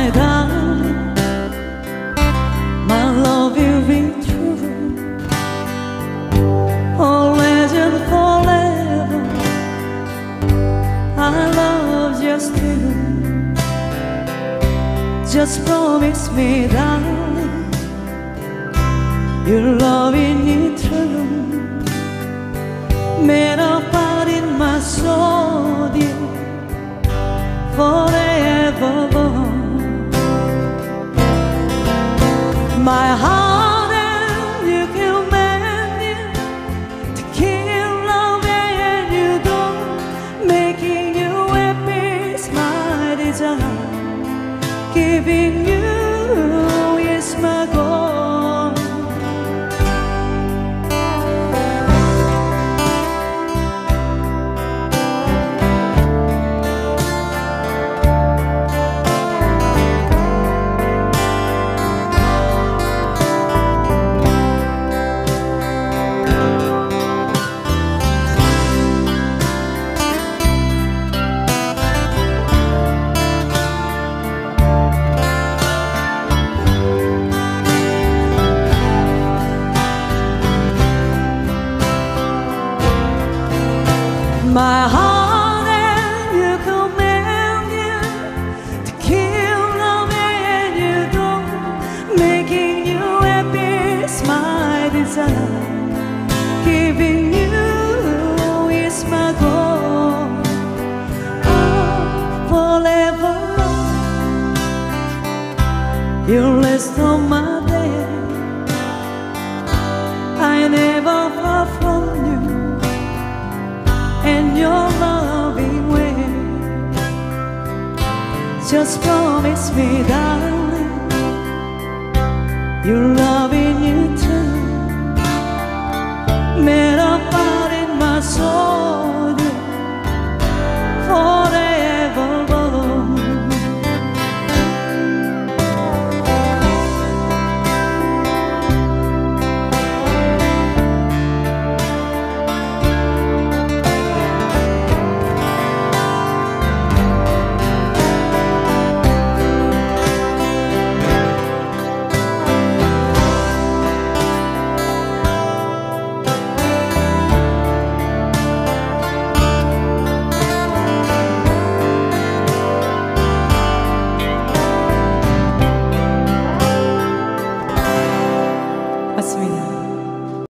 my darling, my love will be true, always and forever. I love just you. Just promise me, darling, your loving me true. Made a part in my soul, dear, forevermore. My heart and you command it to keep loving and you don't, making you happy is my desire. Giving you is my goal. My heart and you command you to keep loving and you don't, making you happy is my desire. Giving you is my goal. Oh, forever you rest on my bed. I never far from you and your loving way. Just promise me, darling, your loving you too. Made a part in my soul, dear, forevermore. Asmina.